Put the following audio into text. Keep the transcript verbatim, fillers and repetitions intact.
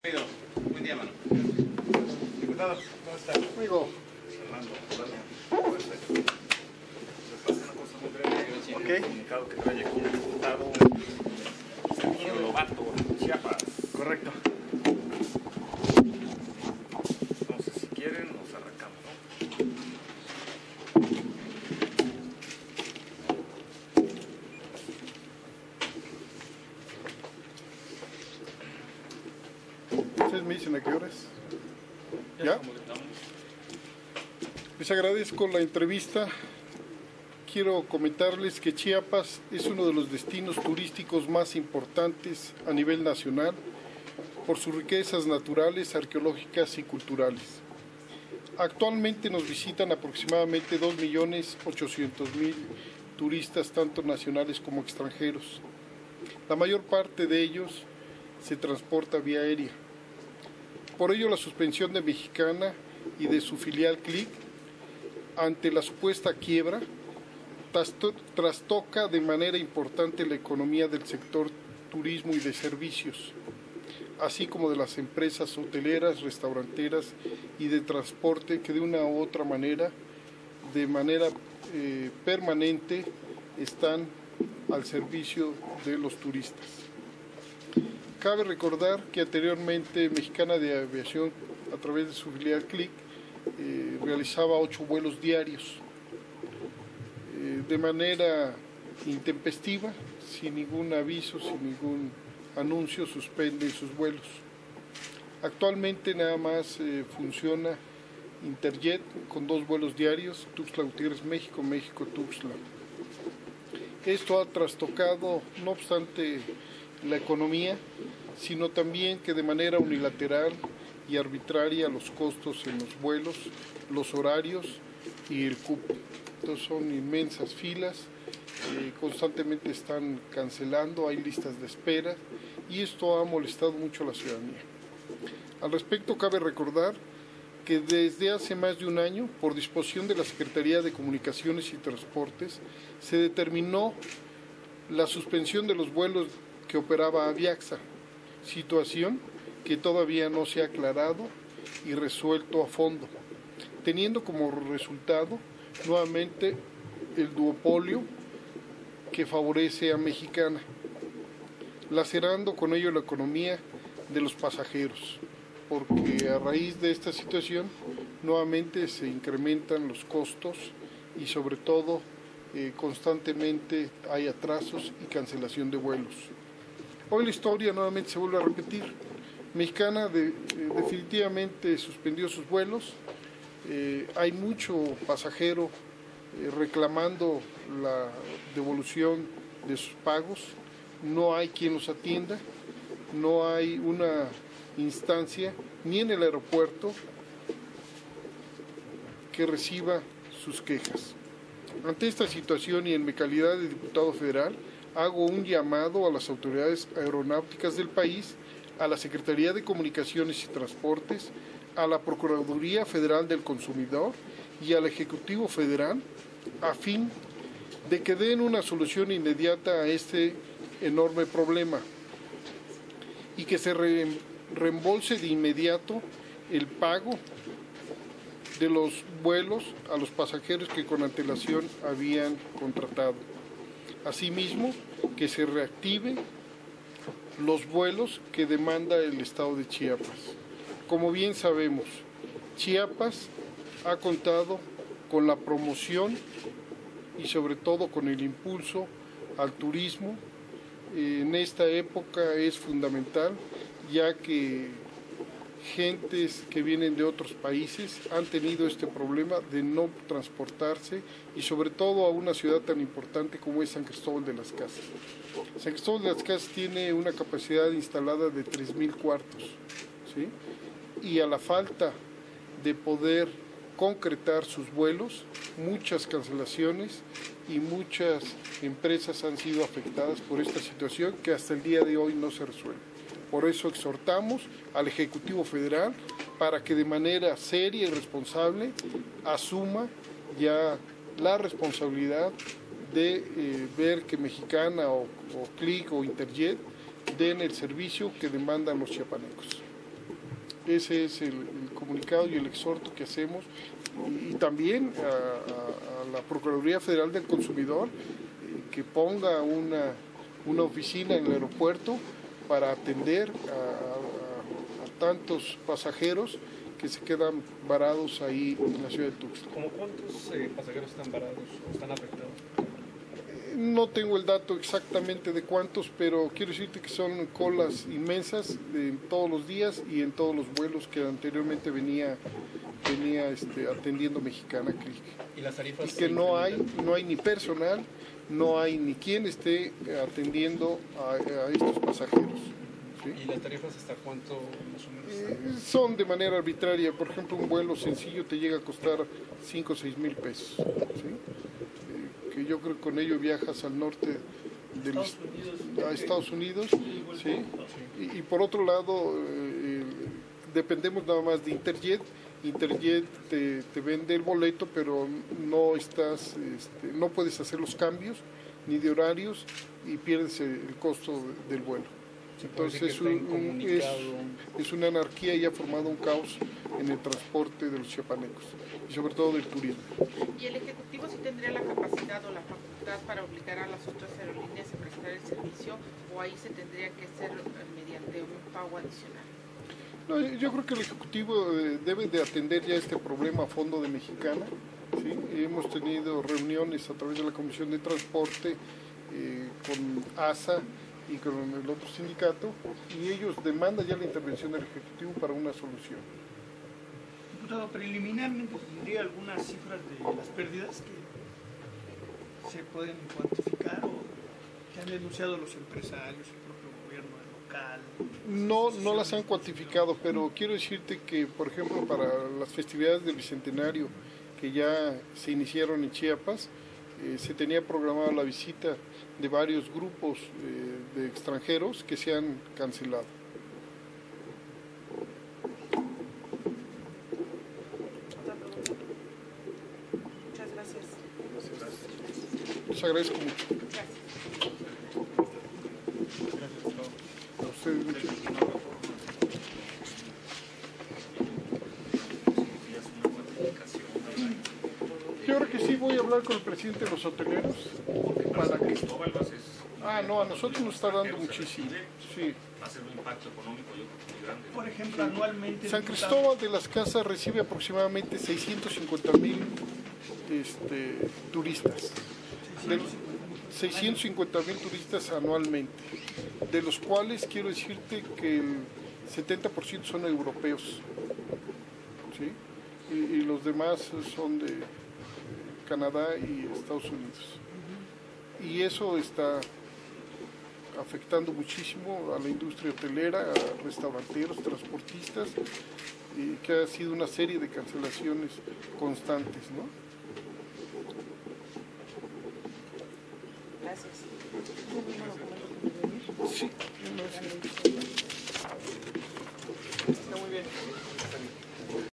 Amigo, buen día, mano. Diputado, ¿cómo está? Amigo. Fernando, ¿cómo está? Me pasa una cosa muy breve. Ok. El comunicado que trae aquí el diputado Sergio Lobato, Chiapas. Correcto. Entonces, si quieren, nos arrancamos, ¿no? Ustedes me dicen a qué horas. ¿Ya? Les agradezco la entrevista. Quiero comentarles que Chiapas es uno de los destinos turísticos más importantes a nivel nacional por sus riquezas naturales, arqueológicas y culturales. Actualmente nos visitan aproximadamente dos millones ochocientos mil turistas, tanto nacionales como extranjeros. La mayor parte de ellos se transporta vía aérea. Por ello, la suspensión de Mexicana y de su filial Click ante la supuesta quiebra trastoca de manera importante la economía del sector turismo y de servicios, así como de las empresas hoteleras, restauranteras y de transporte que de una u otra manera, de manera eh, permanente, están al servicio de los turistas. Cabe recordar que anteriormente Mexicana de Aviación, a través de su filial Click, eh, realizaba ocho vuelos diarios eh, de manera intempestiva, sin ningún aviso, sin ningún anuncio, suspenden sus vuelos. Actualmente nada más eh, funciona Interjet con dos vuelos diarios, Tuxtla Gutiérrez, México, México, Tuxtla. Esto ha trastocado, no obstante, la economía, sino también que de manera unilateral y arbitraria los costos en los vuelos, los horarios y el cupo. Entonces son inmensas filas, eh, constantemente están cancelando, hay listas de espera y esto ha molestado mucho a la ciudadanía. Al respecto, cabe recordar que desde hace más de un año, por disposición de la Secretaría de Comunicaciones y Transportes, se determinó la suspensión de los vuelos que operaba Aviaxa, situación que todavía no se ha aclarado y resuelto a fondo, teniendo como resultado nuevamente el duopolio que favorece a Mexicana, lacerando con ello la economía de los pasajeros, porque a raíz de esta situación nuevamente se incrementan los costos y sobre todo eh, constantemente hay atrasos y cancelación de vuelos. Hoy la historia nuevamente se vuelve a repetir. Mexicana de, eh, definitivamente suspendió sus vuelos, eh, hay mucho pasajero eh, reclamando la devolución de sus pagos, no hay quien los atienda, no hay una instancia ni en el aeropuerto que reciba sus quejas. Ante esta situación y en mi calidad de diputado federal, hago un llamado a las autoridades aeronáuticas del país, a la Secretaría de Comunicaciones y Transportes, a la Procuraduría Federal del Consumidor y al Ejecutivo Federal, a fin de que den una solución inmediata a este enorme problema y que se re reembolse de inmediato el pago de los vuelos a los pasajeros que con antelación habían contratado. Asimismo, que se reactive los vuelos que demanda el estado de Chiapas. Como bien sabemos, Chiapas ha contado con la promoción y sobre todo con el impulso al turismo. En esta época es fundamental, ya que gentes que vienen de otros países han tenido este problema de no transportarse y sobre todo a una ciudad tan importante como es San Cristóbal de las Casas. San Cristóbal de las Casas tiene una capacidad instalada de tres mil cuartos, ¿sí? Y a la falta de poder concretar sus vuelos, muchas cancelaciones y muchas empresas han sido afectadas por esta situación que hasta el día de hoy no se resuelve. Por eso exhortamos al Ejecutivo Federal para que de manera seria y responsable asuma ya la responsabilidad de eh, ver que Mexicana o, o Click o Interjet den el servicio que demandan los chiapanecos. Ese es el, el comunicado y el exhorto que hacemos. Y, y también a, a, a la Procuraduría Federal del Consumidor eh, que ponga una, una oficina en el aeropuerto para atender a, a, a tantos pasajeros que se quedan varados ahí en la ciudad de Tuxtla. ¿Cómo cuántos eh, pasajeros están varados o están afectados? No tengo el dato exactamente de cuántos, pero quiero decirte que son colas inmensas en todos los días y en todos los vuelos que anteriormente venía, venía este, atendiendo Mexicana Click. ¿Y las tarifas? Y que no hay, no hay ni personal, no hay ni quien esté atendiendo a, a estos pasajeros. ¿Sí? ¿Y las tarifas hasta cuánto más o menos? Eh, son de manera arbitraria. Por ejemplo, un vuelo sencillo te llega a costar cinco o seis mil pesos. ¿Sí? Que yo creo que con ello viajas al norte de los, a Estados Unidos, ¿sí? y, y por otro lado eh, dependemos nada más de Interjet. Interjet te, te vende el boleto, pero no estás, este, no puedes hacer los cambios ni de horarios y pierdes el, el costo de, del vuelo. Entonces es, un, un, es, es una anarquía y ha formado un caos en el transporte de los chiapanecos y sobre todo del turismo. ¿Y el Ejecutivo sí tendría la capacidad o la facultad para obligar a las otras aerolíneas a prestar el servicio o ahí se tendría que hacer mediante un pago adicional? No, yo creo que el Ejecutivo debe de atender ya este problema a fondo de Mexicana. ¿Sí? Hemos tenido reuniones a través de la Comisión de Transporte eh, con A S A y con el otro sindicato, y ellos demandan ya la intervención del Ejecutivo para una solución. Diputado, preliminarmente tendría algunas cifras de las pérdidas que se pueden cuantificar o que han denunciado los empresarios, el propio gobierno local. No, no las han cuantificado, pero quiero decirte que, por ejemplo, para las festividades del Bicentenario que ya se iniciaron en Chiapas, eh, se tenía programada la visita de varios grupos eh, de extranjeros que se han cancelado. Otra pregunta. Muchas gracias. Les agradezco mucho. Gracias. A ustedes mucho. Yo creo que sí voy a hablar con el presidente de los hoteleros para que... Ah, no, a nosotros nos está dando muchísimo. Sí. Va a ser un impacto económico, yo creo que muy grande. Por ejemplo, anualmente... San Cristóbal de las Casas recibe aproximadamente seiscientos cincuenta mil este, turistas. De, seiscientos cincuenta mil turistas anualmente, de los cuales quiero decirte que el setenta por ciento son europeos, ¿sí? y, y los demás son de Canadá y Estados Unidos. Y eso está afectando muchísimo a la industria hotelera, a restauranteros, transportistas, y que ha sido una serie de cancelaciones constantes, ¿no? Gracias. Sí, no sé. Está muy bien.